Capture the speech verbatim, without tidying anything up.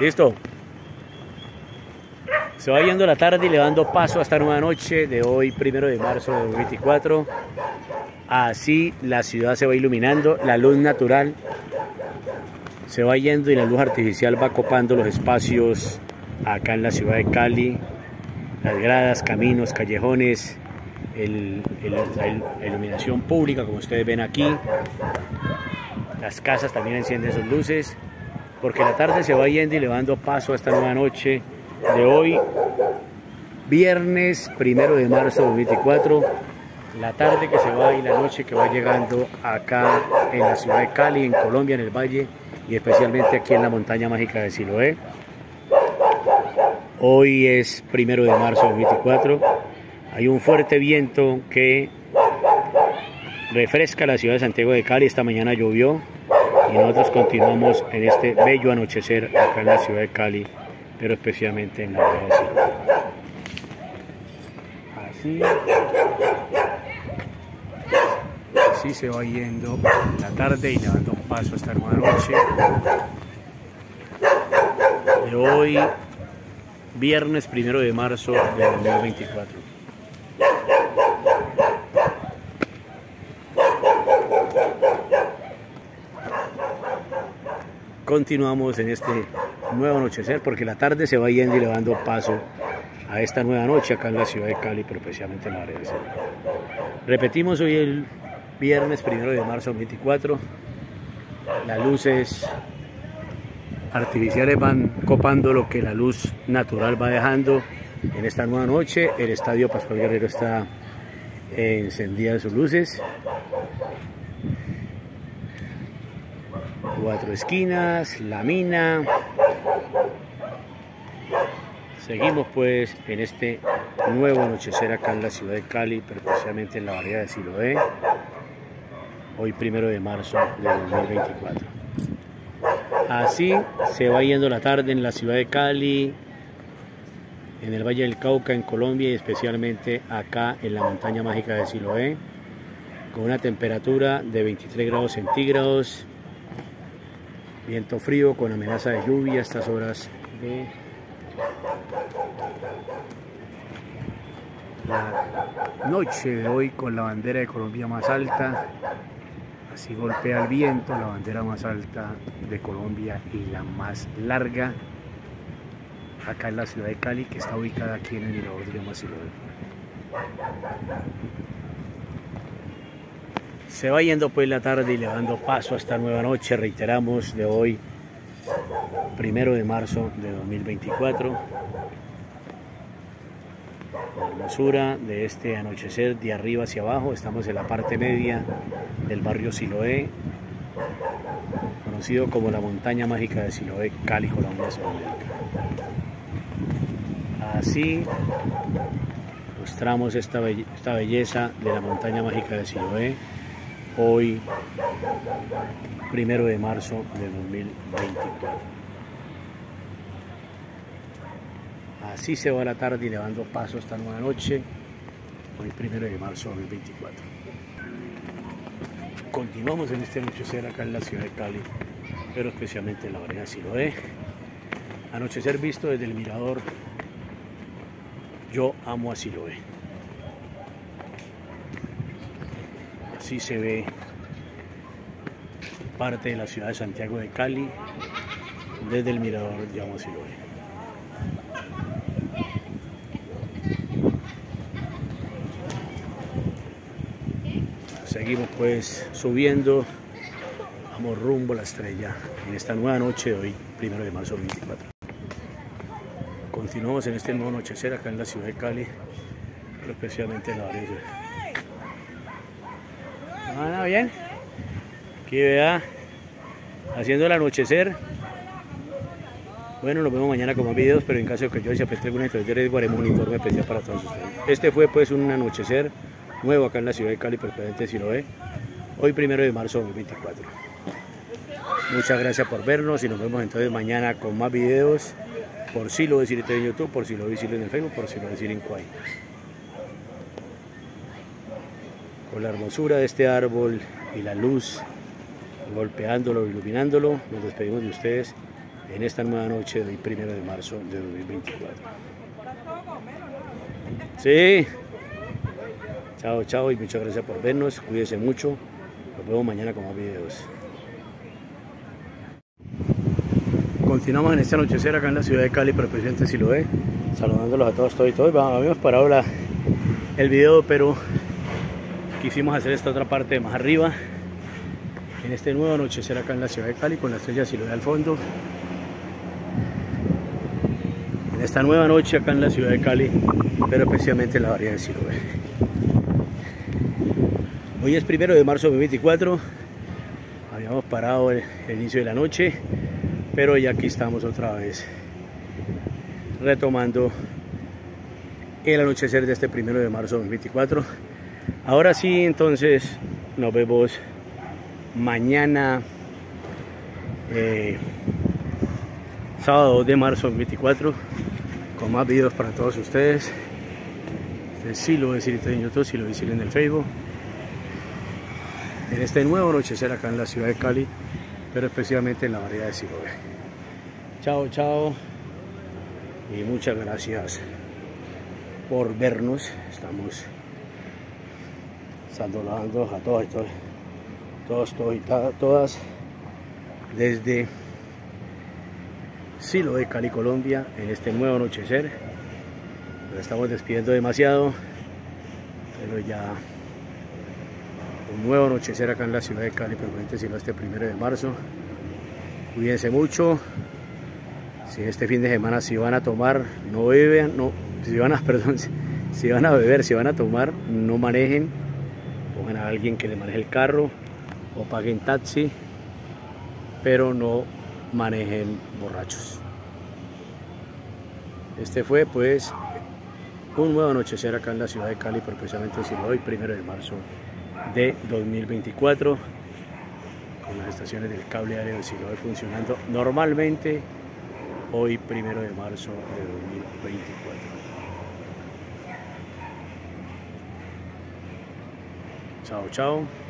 Listo. Se va yendo la tarde y le dando paso a esta nueva noche de hoy, primero de marzo de dos mil veinticuatro. Así la ciudad se va iluminando, la luz natural se va yendo y la luz artificial va copando los espacios acá en la ciudad de Cali. Las gradas, caminos, callejones, el, el, la iluminación pública, como ustedes ven aquí. Las casas también encienden sus luces, porque la tarde se va yendo y le va dando paso a esta nueva noche de hoy, viernes primero de marzo de dos mil veinticuatro. La tarde que se va y la noche que va llegando acá en la ciudad de Cali, en Colombia, en el Valle, y especialmente aquí en la montaña mágica de Siloé. Hoy es primero de marzo de dos mil veinticuatro. Hay un fuerte viento que refresca la ciudad de Santiago de Cali. Esta mañana llovió y nosotros continuamos en este bello anochecer acá en la ciudad de Cali, pero especialmente en la ciudad de Siloé. Así, así se va yendo la tarde y le dando paso a esta nueva noche de hoy, viernes primero de marzo de dos mil veinticuatro. Continuamos en este nuevo anochecer porque la tarde se va yendo y le dando paso a esta nueva noche acá en la ciudad de Cali, pero especialmente en la área de Siloé. Repetimos, hoy el viernes primero de marzo de dos mil veinticuatro. Las luces artificiales van copando lo que la luz natural va dejando en esta nueva noche. El estadio Pascual Guerrero está encendida de sus luces. Cuatro esquinas, la mina. Seguimos pues en este nuevo anochecer acá en la ciudad de Cali, pero especialmente en la barriada de Siloé. Hoy primero de marzo de dos mil veinticuatro. Así se va yendo la tarde en la ciudad de Cali, en el Valle del Cauca, en Colombia, y especialmente acá en la montaña mágica de Siloé, con una temperatura de veintitrés grados centígrados, viento frío con amenaza de lluvia a estas horas de la noche de hoy, con la bandera de Colombia más alta. Así golpea el viento, la bandera más alta de Colombia y la más larga acá en la ciudad de Cali, que está ubicada aquí en el mirador de Llama Siloé. Se va yendo pues la tarde y le dando paso a esta nueva noche, reiteramos, de hoy, primero de marzo de dos mil veinticuatro. La hermosura de este anochecer de arriba hacia abajo. Estamos en la parte media del barrio Siloé, conocido como la montaña mágica de Siloé, Cali, Colombia, Sudamérica. Así mostramos esta, belle esta belleza de la montaña mágica de Siloé, hoy primero de marzo de dos mil veinticuatro. Así se va la tarde y le dando paso esta nueva noche, hoy primero de marzo de dos mil veinticuatro. Continuamos en este anochecer acá en la ciudad de Cali, pero especialmente en la barriada de Siloé. Anochecer visto desde el mirador Yo Amo a Siloé. Así se ve parte de la ciudad de Santiago de Cali desde el mirador Yo Amo a Siloé. Seguimos pues subiendo, vamos rumbo a la estrella en esta nueva noche de hoy, primero de marzo de dos mil veinticuatro. Continuamos en este nuevo anochecer acá en la ciudad de Cali, pero especialmente en la barriada. ¿Ah, bien? Aquí vea, haciendo el anochecer. Bueno, nos vemos mañana con más videos, pero en caso de que yo se presente alguna interés, haremos un informe especial para todos ustedes. Este fue pues un anochecer nuevo acá en la ciudad de Cali, pero especialmente si lo ve, hoy primero de marzo de dos mil veinticuatro. Muchas gracias por vernos y nos vemos entonces mañana con más videos por Siloé City en YouTube, por Siloé City en el Facebook, por Siloé City en Kwai. Con la hermosura de este árbol y la luz golpeándolo, iluminándolo, nos despedimos de ustedes en esta nueva noche del primero de marzo de dos mil veinticuatro. Sí. Chao, chao y muchas gracias por vernos. Cuídense mucho. Nos vemos mañana con más videos. Continuamos en este anochecer acá en la ciudad de Cali, pero el presidente Siloé, saludándolos a todos, todos y todos. Habíamos parado la, el video, pero quisimos hacer esta otra parte de más arriba, en este nuevo anochecer acá en la ciudad de Cali, con la estrella Siloé al fondo. En esta nueva noche acá en la ciudad de Cali, pero especialmente en la bahía de Siloé. Hoy es primero de marzo de dos mil veinticuatro. Habíamos parado el, el inicio de la noche, pero ya aquí estamos otra vez retomando el anochecer de este primero de marzo de dos mil veinticuatro. Ahora sí, entonces nos vemos mañana, eh, sábado dos de marzo de dos mil veinticuatro, con más videos para todos ustedes. Este sí lo voy a decir en YouTube, sí lo voy a decir en el Facebook, en este nuevo anochecer acá en la ciudad de Cali, pero especialmente en la bahía de Siloé. Chao, chao y muchas gracias por vernos. Estamos saludando a todos y todos, todos, todos y todas desde Siloé, Cali, Colombia, en este nuevo anochecer. Nos estamos despidiendo demasiado, pero ya un nuevo anochecer acá en la ciudad de Cali, probablemente si no este primero de marzo. Cuídense mucho. Si este fin de semana si van a tomar, no beban, no, si van a, perdón, si van a beber, si van a tomar, no manejen. Pongan a alguien que le maneje el carro o paguen taxi, pero no manejen borrachos. Este fue pues un nuevo anochecer acá en la ciudad de Cali, pero precisamente hoy primero de marzo de dos mil veinticuatro, con las estaciones del cable aéreo de Siloé funcionando normalmente hoy primero de marzo de dos mil veinticuatro. Chao, chao.